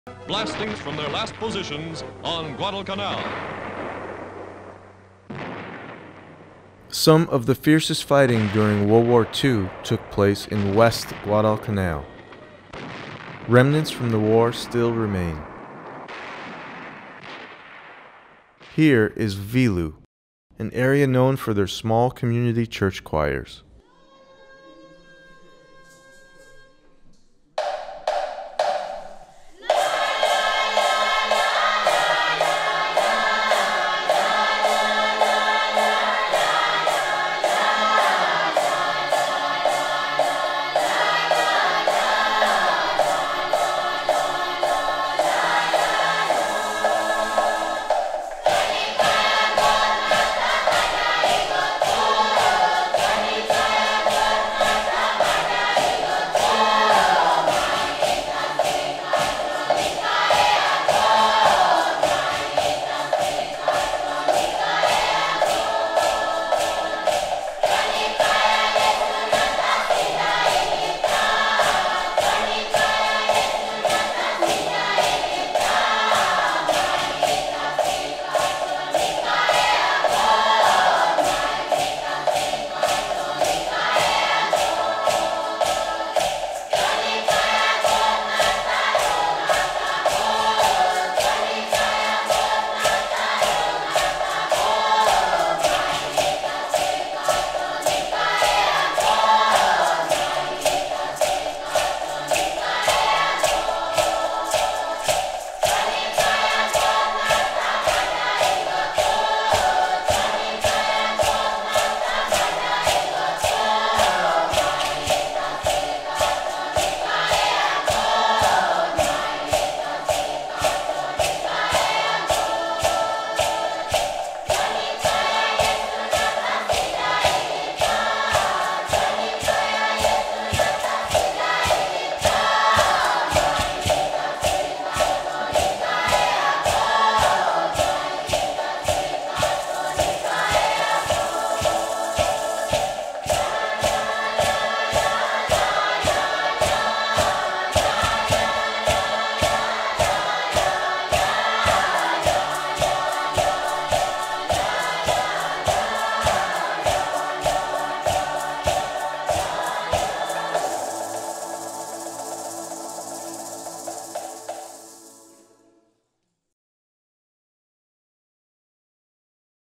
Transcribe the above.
blastings from their last positions on Guadalcanal. Some of the fiercest fighting during World War II took place in West Guadalcanal. Remnants from the war still remain. Here is Vilu, an area known for their small community church choirs.